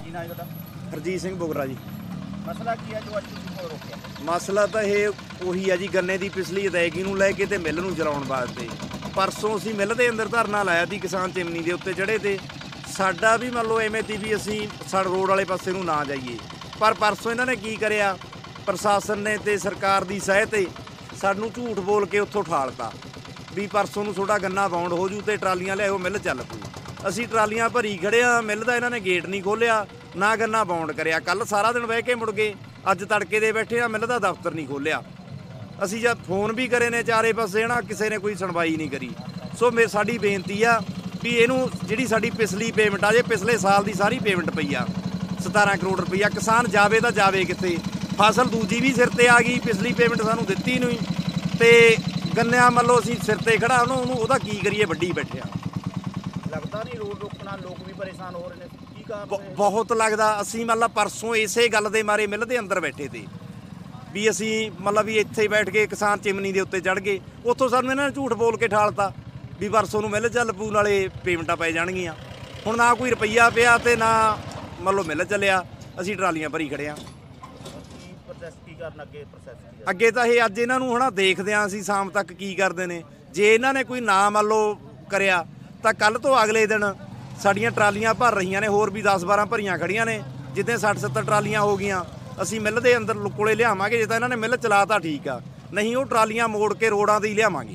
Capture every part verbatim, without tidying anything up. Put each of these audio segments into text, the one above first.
ਕੀ ਨਾਮ ਹੈ ਤੁਹਾਡਾ? ਹਰਜੀਤ ਸਿੰਘ ਬੁਗਰਾ ਜੀ। ਮਸਲਾ ਕੀ ਹੈ ਜੋ ਅੱਜ ਤੁਸੀਂ ਕੋਲ ਰੋਕਿਆ? ਮਸਲਾ ਤਾਂ ਇਹ ਉਹੀ ਹੈ ਜੀ, ਗੰਨੇ ਦੀ ਪਿਛਲੀ ਅਦਾਇਗੀ ਨੂੰ ਲੈ ਕੇ ਤੇ ਮਿੱਲ ਨੂੰ ਚਲਾਉਣ ਵਾਸਤੇ। ਪਰਸੋਂ ਅਸੀਂ ਮਿੱਲ ਦੇ ਅੰਦਰ ਧਰਨਾ ਲਾਇਆ ਸੀ, ਕਿਸਾਨ ਚਿਮਨੀ ਦੇ ਉੱਤੇ ਚੜ੍ਹੇ ਤੇ ਸਾਡਾ ਵੀ ਮੰਨ ਲਓ ਐਵੇਂ ਤੀ ਵੀ ਅਸੀਂ ਸੜ ਰੋਡ ਵਾਲੇ ਪਾਸੇ ਨੂੰ ਨਾ ਜਾਈਏ, ਪਰ ਪਰਸੋਂ ਇਹਨਾਂ ਨੇ ਕੀ ਕਰਿਆ, ਪ੍ਰਸ਼ਾਸਨ ਨੇ ਤੇ ਸਰਕਾਰ ਦੀ ਸਹਾਇਤਾ ਤੇ ਸਾਨੂੰ ਝੂਠ ਬੋਲ ਕੇ ਉੱਥੋਂ ਠਾਲਤਾ ਵੀ ਪਰਸੋਂ ਨੂੰ ਤੁਹਾਡਾ ਗੰਨਾ ਬਾਉਂਡ ਹੋ ਜੂ ਤੇ ਟਰਾਲੀਆਂ ਲਿਆਓ, ਮਿੱਲ ਚੱਲ ਪਊ। ਅਸੀਂ ਟਰਾਲੀਆਂ ਭਰੀ ਖੜਿਆ, ਮਿੱਲ ਦਾ ਇਹਨਾਂ ਨੇ ਗੇਟ ਨਹੀਂ ਖੋਲ੍ਹਿਆ, ਨਾ ਗੰਨਾ ਬਾਉਂਡ ਕਰਿਆ। ਕੱਲ ਸਾਰਾ ਦਿਨ ਬਹਿ ਕੇ ਮੁੜ ਗਏ, ਅੱਜ ਤੜਕੇ ਦੇ ਬੈਠੇ ਆ, ਮਿੱਲ ਦਾ ਦਫ਼ਤਰ ਨਹੀਂ ਖੋਲ੍ਹਿਆ। ਅਸੀਂ ਜਦ ਫੋਨ ਵੀ ਕਰੇ ਨੇ ਚਾਰੇ ਪਾਸੇ ਨਾ, ਕਿਸੇ ਨੇ ਕੋਈ ਸੁਣਵਾਈ ਨਹੀਂ ਕਰੀ। ਸੋ ਮੇ ਸਾਡੀ ਬੇਨਤੀ ਆ ਵੀ ਇਹਨੂੰ ਜਿਹੜੀ ਸਾਡੀ ਪਿਛਲੀ ਪੇਮੈਂਟ ਆ, ਜੇ ਪਿਛਲੇ ਸਾਲ ਦੀ ਸਾਰੀ ਪੇਮੈਂਟ ਪਈ ਆ ਸਤਾਰਾਂ ਕਰੋੜ ਰੁਪਈਆ, ਕਿਸਾਨ ਜਾਵੇ ਤਾਂ ਜਾਵੇ ਕਿੱਥੇ? ਫਸਲ ਦੂਜੀ ਵੀ ਸਿਰ ਤੇ ਆ ਗਈ, ਪਿਛਲੀ ਪੇਮੈਂਟ ਸਾਨੂੰ ਦਿੱਤੀ ਨਹੀਂ ਤੇ ਗੰਨਿਆਂ ਮੰਨ ਲਓ ਅਸੀਂ ਸਿਰ ਤੇ ਖੜਾ ਉਹਨੂੰ ਉਹਨੂੰ ਉਹਦਾ ਕੀ ਕਰੀਏ, ਵੱਡੀ ਬੈਠਿਆ। ਲੱਗਦਾ ਨਹੀਂ ਰੋਡ ਰੋਕਣਾ, ਲੋਕ ਵੀ ਪਰੇਸ਼ਾਨ ਹੋ ਰਹੇ ਨੇ, ਕੀ ਕਾਰਨ? ਬਹੁਤ ਲੱਗਦਾ। ਅਸੀਂ ਮਤਲਬ ਪਰਸੋਂ ਇਸੇ ਗੱਲ ਦੇ ਮਾਰੇ ਮਿੱਲ ਦੇ ਅੰਦਰ ਬੈਠੇ ਤੇ ਵੀ ਅਸੀਂ ਮਤਲਬ ਵੀ ਇੱਥੇ ਬੈਠ ਕੇ ਕਿਸਾਨ ਚਿਮਨੀ ਦੇ ਉੱਤੇ ਚੜ੍ਹ ਗਏ, ਉੱਥੋਂ ਸਾਨੂੰ ਇਹਨਾਂ ਨੇ ਝੂਠ ਬੋਲ ਕੇ ਠਾਲਤਾ ਵੀ ਪਰਸੋਂ ਨੂੰ ਮਿੱਲ ਚੱਲ ਪੂ, ਨਾਲੇ ਪੇਮੈਂਟਾਂ ਪੈ ਜਾਣਗੀਆਂ। ਹੁਣ ਨਾ ਕੋਈ ਰੁਪਈਆ ਪਿਆ ਤੇ ਨਾ ਮੰਨ ਲਓ ਮਿੱਲ ਚੱਲਿਆ, ਅਸੀਂ ਟਰਾਲੀਆਂ ਭਰੀ ਖੜੇ ਹਾਂ। ਕੀ ਪ੍ਰੋਸੈਸ ਕੀ ਕਰਨ ਅੱਗੇ? ਪ੍ਰੋਸੈਸ ਕੀ ਅੱਗੇ ਤਾਂ ਇਹ ਅੱਜ ਇਹਨਾਂ ਨੂੰ ਹੁਣ ਦੇਖਦੇ ਹਾਂ ਅਸੀਂ ਸ਼ਾਮ ਤੱਕ ਕੀ ਕਰਦੇ ਨੇ। ਜੇ ਇਹਨਾਂ ਨੇ ਕੋਈ ਨਾ ਮੰਨ ਲਓ ਕਰਿਆ ਤਾਂ ਕੱਲ ਤੋਂ ਅਗਲੇ ਦਿਨ ਸਾਡੀਆਂ ਟਰਾਲੀਆਂ ਭਰ ਰਹੀਆਂ ਨੇ, ਹੋਰ ਵੀ ਦਸ ਬਾਰਾਂ ਭਰੀਆਂ ਖੜੀਆਂ ਨੇ। ਜਿੱਦਾਂ ਸੱਠ ਸੱਤਰ ਟਰਾਲੀਆਂ ਹੋ ਗਈਆਂ ਅਸੀਂ ਮਿੱਲ ਦੇ ਅੰਦਰ ਕੋਲੇ ਲਿਆਵਾਂਗੇ। ਜੇ ਤਾਂ ਇਹਨਾਂ ਨੇ ਮਿੱਲ ਚਲਾ ਤਾਂ ਠੀਕ ਆ, ਨਹੀਂ ਉਹ ਟਰਾਲੀਆਂ ਮੋੜ ਕੇ ਰੋਡਾਂ 'ਤੇ ਹੀ ਲਿਆਵਾਂਗੇ।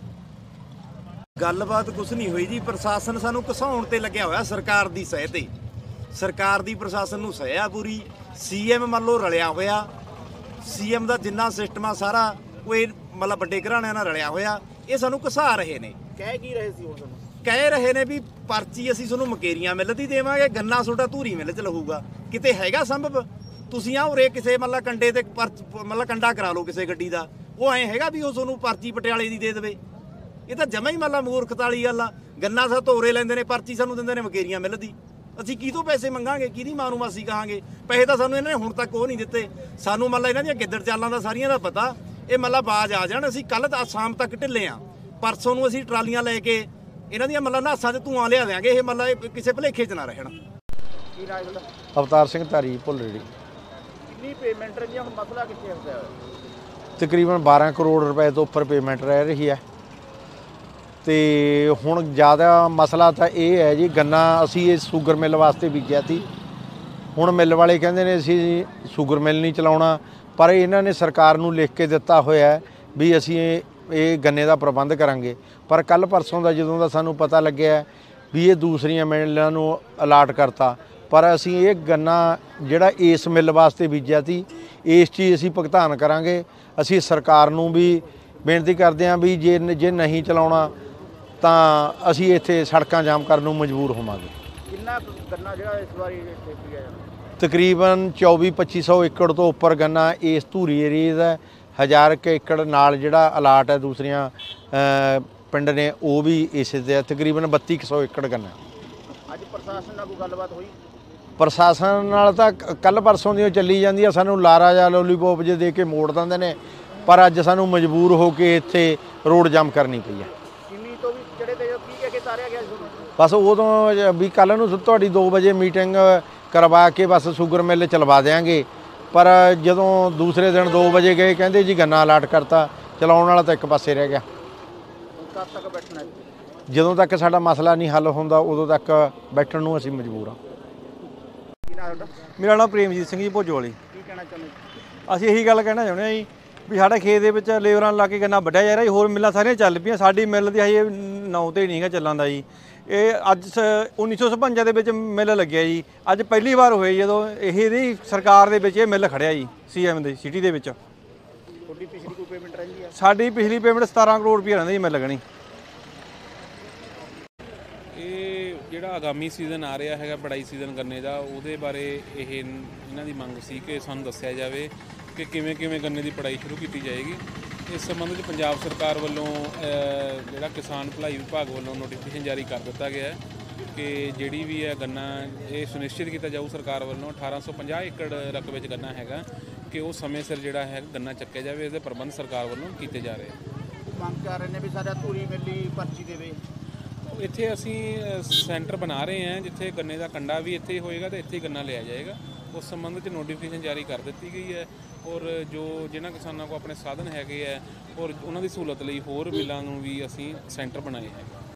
ਗੱਲਬਾਤ ਕੁਛ ਨਹੀਂ ਹੋਈ ਜੀ, ਪ੍ਰਸ਼ਾਸਨ ਸਾਨੂੰ ਘਸਾਉਣ ਤੇ ਲੱਗਿਆ ਹੋਇਆ ਸਰਕਾਰ ਦੀ ਸਹਿ ਤੇ। ਸਰਕਾਰ ਦੀ ਪ੍ਰਸ਼ਾਸਨ ਨੂੰ ਸਹਿ ਆ ਪੂਰੀ। ਸੀਐਮ ਮੰਨ ਲਓ ਰਲਿਆ ਹੋਇਆ, ਸੀਐਮ ਦਾ ਜਿੰਨਾ ਸਿਸਟਮ ਆ ਸਾਰਾ ਉਹ ਇਹ ਮਤਲਬ ਵੱਡੇ ਘਰਾਣਿਆਂ ਨਾਲ ਰਲਿਆ ਹੋਇਆ। ਇਹ ਸਾਨੂੰ ਘਸਾ ਰਹੇ ਨੇ। ਕਹਿ ਕੀ ਰਹੇ ਸੀ ਹੁਣ ਤੁਹਾਨੂੰ? ਕਹਿ ਰਹੇ ਨੇ ਵੀ ਪਰਚੀ ਅਸੀਂ ਤੁਹਾਨੂੰ ਮਕੇਰੀਆਂ ਮਿੱਲ ਦੀ ਦੇਵਾਂਗੇ, ਗੰਨਾ ਤੁਹਾਡਾ ਧੂਰੀ ਮਿੱਲ 'ਚ ਲਹੂਗਾ। ਕਿਤੇ ਹੈਗਾ ਸੰਭਵ? ਤੁਸੀਂ ਆ ਉਰੇ ਕਿਸੇ ਮਤਲਬ ਕੰਡੇ ਤੇ ਪਰਚ ਮਤਲਬ ਕੰਡਾ ਕਰਾ ਲਓ ਕਿਸੇ ਗੱਡੀ ਦਾ, ਉਹ ਐਂ ਹੈਗਾ ਵੀ ਉਹ ਤੁਹਾਨੂੰ ਪਰਚੀ ਪਟਿਆਲੇ ਦੀ ਦੇ ਦੇਵੇ? ਇਹ ਤਾਂ ਜਮਾ ਹੀ ਮਤਲਬ ਮੂਰਖਤਾ ਵਾਲੀ ਗੱਲ ਆ। ਗੰਨਾ ਸਾ ਧੋਰੇ ਲੈਂਦੇ ਨੇ, ਪਰਚੀ ਸਾਨੂੰ ਦਿੰਦੇ ਨੇ ਮਕੇਰੀਆਂ ਮਿੱਲ ਦੀ। ਅਸੀਂ ਕਿਹਤੋਂ ਪੈਸੇ ਮੰਗਾਂਗੇ? ਕਿਹਦੀ ਮਾਂ ਨੂੰ ਮਾਸੀ ਕਹਾਂਗੇ? ਪੈਸੇ ਤਾਂ ਸਾਨੂੰ ਇਹਨਾਂ ਨੇ ਹੁਣ ਤੱਕ ਉਹ ਨਹੀਂ ਦਿੱਤੇ। ਸਾਨੂੰ ਮਤਲਬ ਇਹਨਾਂ ਦੀਆਂ ਗਿੱਦੜ ਚਾਲਾਂ ਦਾ ਸਾਰੀਆਂ ਦਾ ਪਤਾ। ਇਹ ਮਤਲਬ ਬਾਜ਼ ਆ ਜਾਣ। ਅਸੀਂ ਕੱਲ੍ਹ ਤਾਂ ਸ਼ਾਮ ਤੱਕ ਢਿੱਲੇ ਆ, ਪਰਸੋਂ ਨੂੰ ਅਸੀਂ ਟਰਾਲੀਆਂ ਲੈ ਕੇ ਇਹਨਾਂ ਦੀਆਂ ਮਤਲਬ ਨਾਸਾਂ 'ਚ ਧੂਆਂ ਲਿਆ ਦਿਆਂਗੇ। ਇਹ ਮਤਲਬ ਕਿਸੇ ਭੁਲੇਖੇ 'ਚ ਨਾ ਰਹਿਣ। ਕੀ ਰਾਜ ਦਾ? ਅਵਤਾਰ ਸਿੰਘ ਧਾਰੀ ਭੁੱਲੜੀ। ਕਿੰਨੀ ਪੇਮੈਂਟ ਰਹੀ? ਹੁਣ ਮਸਲਾ ਕਿੱਥੇ ਹੁੰਦਾ? ਤਕਰੀਬਨ ਬਾਰਾਂ ਕਰੋੜ ਰੁਪਏ ਤੋਂ ਉੱਪਰ ਪੇਮੈਂਟ ਰਹਿ ਰਹੀ ਹੈ। ਤੇ ਹੁਣ ਜ਼ਿਆਦਾ ਮਸਲਾ ਤਾਂ ਇਹ ਹੈ ਜੀ, ਗੰਨਾ ਅਸੀਂ ਇਹ ਸ਼ੂਗਰ ਮਿੱਲ ਵਾਸਤੇ ਬੀਜਿਆ ਸੀ। ਹੁਣ ਮਿੱਲ ਵਾਲੇ ਕਹਿੰਦੇ ਨੇ ਅਸੀਂ ਸ਼ੂਗਰ ਮਿੱਲ ਨਹੀਂ ਚਲਾਉਣਾ, ਪਰ ਇਹਨਾਂ ਨੇ ਸਰਕਾਰ ਨੂੰ ਲਿਖ ਕੇ ਦਿੱਤਾ ਹੋਇਆ ਵੀ ਅਸੀਂ ਇਹ ਇਹ ਗੰਨੇ ਦਾ ਪ੍ਰਬੰਧ ਕਰਾਂਗੇ। ਪਰ ਕੱਲ੍ਹ ਪਰਸੋਂ ਦਾ ਜਦੋਂ ਦਾ ਸਾਨੂੰ ਪਤਾ ਲੱਗਿਆ ਵੀ ਇਹ ਦੂਸਰੀਆਂ ਮਿੱਲਾਂ ਨੂੰ ਅਲਾਟ ਕਰਤਾ, ਪਰ ਅਸੀਂ ਇਹ ਗੰਨਾ ਜਿਹੜਾ ਇਸ ਮਿੱਲ ਵਾਸਤੇ ਬੀਜਿਆ ਸੀ ਇਸ 'ਚ ਹੀ ਅਸੀਂ ਭੁਗਤਾਨ ਕਰਾਂਗੇ। ਅਸੀਂ ਸਰਕਾਰ ਨੂੰ ਵੀ ਬੇਨਤੀ ਕਰਦੇ ਹਾਂ ਵੀ ਜੇ ਜੇ ਨਹੀਂ ਚਲਾਉਣਾ ਤਾਂ ਅਸੀਂ ਇੱਥੇ ਸੜਕਾਂ ਜਾਮ ਕਰਨ ਨੂੰ ਮਜਬੂਰ ਹੋਵਾਂਗੇ। ਕਿੰਨਾ ਗੰਨਾ ਜਿਹੜਾ ਇਸ ਵਾਰੀ ਇੱਥੇ ਪਿਆ ਜਾਂਦਾ? ਤਕਰੀਬਨ ਚੌਵੀ ਪੱਚੀ ਸੌ ਏਕੜ ਤੋਂ ਉੱਪਰ ਗੰਨਾ ਇਸ ਧੂਰੀ ਏਰੀਏ ਦਾ। ਹਜ਼ਾਰ ਕੁ ਏਕੜ ਨਾਲ ਜਿਹੜਾ ਅਲਾਟ ਹੈ ਦੂਸਰੀਆਂ ਪਿੰਡ ਨੇ ਉਹ ਵੀ ਇਸੇ ਦੇ। ਤਕਰੀਬਨ ਬੱਤੀ ਕੁ ਸੌ ਏਕੜ ਗੰਨਾ। ਅੱਜ ਪ੍ਰਸ਼ਾਸਨ ਨਾਲ ਕੋਈ ਗੱਲਬਾਤ ਹੋਈ? ਪ੍ਰਸ਼ਾਸਨ ਨਾਲ ਤਾਂ ਕੱਲ੍ਹ ਪਰਸੋਂ ਦੀ ਚੱਲੀ ਜਾਂਦੀ ਆ। ਸਾਨੂੰ ਲਾਰਾ ਜਾਂ ਲੋਲੀਪੋਪ ਜੇ ਦੇ ਕੇ ਮੋੜ ਦਿੰਦੇ ਨੇ, ਪਰ ਅੱਜ ਸਾਨੂੰ ਮਜਬੂਰ ਹੋ ਕੇ ਇੱਥੇ ਰੋਡ ਜਾਮ ਕਰਨੀ ਪਈ ਹੈ। ਚਿਮਨੀ ਤੋਂ ਵੀ ਜਿਹੜੇ ਤੇ ਕੀ ਕਹਿ ਕੇ ਤਾਰਿਆ ਗਿਆ ਸੀ? ਬਸ ਉਦੋਂ ਵੀ ਕੱਲ੍ਹ ਨੂੰ ਤੁਹਾਡੀ ਦੋ ਵਜੇ ਮੀਟਿੰਗ ਕਰਵਾ ਕੇ ਬਸ ਸ਼ੂਗਰ ਮਿੱਲ ਚਲਵਾ ਦਿਆਂਗੇ, ਪਰ ਜਦੋਂ ਦੂਸਰੇ ਦਿਨ ਦੋ ਵਜੇ ਗਏ ਕਹਿੰਦੇ ਜੀ ਗੰਨਾ ਅਲਾਟ ਕਰਤਾ, ਚਲਾਉਣ ਵਾਲਾ ਤਾਂ ਇੱਕ ਪਾਸੇ ਰਹਿ ਗਿਆ। ਕਦ ਤੱਕ ਬੈਠਣਾ? ਜਦੋਂ ਤੱਕ ਸਾਡਾ ਮਸਲਾ ਨਹੀਂ ਹੱਲ ਹੁੰਦਾ ਉਦੋਂ ਤੱਕ ਬੈਠਣ ਨੂੰ ਅਸੀਂ ਮਜਬੂਰ ਹਾਂ। ਕੀ ਨਾਮ ਤੁਹਾਡਾ? ਮੇਰਾ ਨਾਮ ਪ੍ਰੇਮਜੀਤ ਸਿੰਘ ਜੀ, ਭੋਜੋ ਵਾਲੀ। ਕੀ ਕਹਿਣਾ ਚਾਹੁੰਦੇ? ਅਸੀਂ ਇਹੀ ਗੱਲ ਕਹਿਣਾ ਚਾਹੁੰਦੇ ਹਾਂ ਜੀ ਵੀ ਸਾਡੇ ਖੇਤ ਦੇ ਵਿੱਚ ਲੇਬਰਾਂ ਲਾ ਕੇ ਗੰਨਾ ਵੱਢਿਆ ਜਾ ਰਿਹਾ ਜੀ। ਹੋਰ ਮਿੱਲਾਂ ਸਾਰੀਆਂ ਚੱਲ ਪਈਆਂ, ਸਾਡੀ ਮਿੱਲ ਦੀ ਹਜੇ ਨੌ ਤੇ ਨਹੀਂ ਹੈਗਾ ਚੱਲਣ ਦਾ ਜੀ। ਇਹ ਅੱਜ ਉੱਨੀ ਸੌ ਛਪੰਜਾ ਦੇ ਵਿੱਚ ਮਿੱਲ ਲੱਗਿਆ ਜੀ। ਅੱਜ ਪਹਿਲੀ ਵਾਰ ਹੋਈ ਜਦੋਂ ਇਹਦੀ ਸਰਕਾਰ ਦੇ ਵਿੱਚ ਇਹ ਮਿੱਲ ਖੜਿਆ ਜੀ, ਸੀਐਮ ਦੀ ਸਿਟੀ ਦੇ ਵਿੱਚ। ਤੁਹਾਡੀ ਪਿਛਲੀ ਕੋਈ ਪੇਮੈਂਟ ਰਹਿੰਦੀ ਹੈ? ਸਾਡੀ ਪਿਛਲੀ ਪੇਮੈਂਟ ਸਤਾਰਾਂ ਕਰੋੜ ਰੁਪਏ ਰਹਿੰਦੀ ਜੀ ਮਿੱਲ ਲੱਗਣੀ। ਇਹ ਜਿਹੜਾ ਆਗਾਮੀ ਸੀਜ਼ਨ ਆ ਰਿਹਾ ਹੈਗਾ ਬੜਾਈ ਸੀਜ਼ਨ ਗੰਨੇ ਦਾ, ਉਹਦੇ ਬਾਰੇ ਇਹ ਇਹਨਾਂ ਦੀ ਮੰਗ ਸੀ ਕਿ ਸਾਨੂੰ ਦੱਸਿਆ ਜਾਵੇ ਕਿ ਕਿਵੇਂ ਕਿਵੇਂ ਗੰਨੇ ਦੀ ਪੜਾਈ ਸ਼ੁਰੂ ਕੀਤੀ ਜਾਏਗੀ। ਇਸ ਸੰਬੰਧ ਵਿੱਚ ਪੰਜਾਬ ਸਰਕਾਰ ਵੱਲੋਂ ਜਿਹੜਾ ਕਿਸਾਨ ਭਲਾਈ ਵਿਭਾਗ ਵੱਲੋਂ ਨੋਟੀਫਿਕੇਸ਼ਨ ਜਾਰੀ ਕਰ ਦਿੱਤਾ ਗਿਆ ਹੈ ਕਿ ਜਿਹੜੀ ਵੀ ਹੈ ਗੰਨਾ ਇਹ ਸੁਨਿਸ਼ਚਿਤ ਕੀਤਾ ਜਾਊ ਸਰਕਾਰ ਵੱਲੋਂ ਅਠਾਰਾਂ ਸੌ ਪੰਜਾਹ ਏਕੜ ਰਕਬੇ 'ਚ ਗੰਨਾ ਹੈਗਾ ਕਿ ਉਹ ਸਮੇਂ ਸਿਰ ਜਿਹੜਾ ਹੈ ਗੰਨਾ ਚੱਕਿਆ ਜਾਵੇ। ਇਹਦੇ ਪ੍ਰਬੰਧ ਸਰਕਾਰ ਵੱਲੋਂ ਕੀਤੇ ਜਾ ਰਹੇ। ਮੰਗ ਕਰ ਰਹੇ ਨੇ ਵੀ ਸਾਡਾ ਧੂਰੀ ਮਿੱਲੀ ਪਰਚੀ ਦੇਵੇ। ਇੱਥੇ ਅਸੀਂ ਅ, ਸੈਂਟਰ ਬਣਾ ਰਹੇ ਹਾਂ ਜਿੱਥੇ ਗੰਨੇ ਦਾ ਕੰਡਾ ਵੀ ਇੱਥੇ ਹੀ ਹੋਏਗਾ ਤੇ ਇੱਥੇ ਹੀ ਗੰਨਾ ਲਿਆ ਜਾਏਗਾ। ਉਸ ਸੰਬੰਧ 'ਚ ਨੋਟੀਫਿਕੇਸ਼ਨ ਜਾਰੀ ਕਰ ਦਿੱਤੀ ਗਈ ਹੈ ਔਰ ਜੋ ਜਿਨ੍ਹਾਂ ਕਿਸਾਨਾਂ ਕੋਲ ਆਪਣੇ ਸਾਧਨ ਹੈਗੇ ਹੈ ਔਰ ਉਹਨਾਂ ਦੀ ਸਹੂਲਤ ਲਈ ਹੋਰ ਮਿੱਲਾਂ ਨੂੰ ਵੀ ਅਸੀਂ ਸੈਂਟਰ ਬਣਾਏ ਹੈ।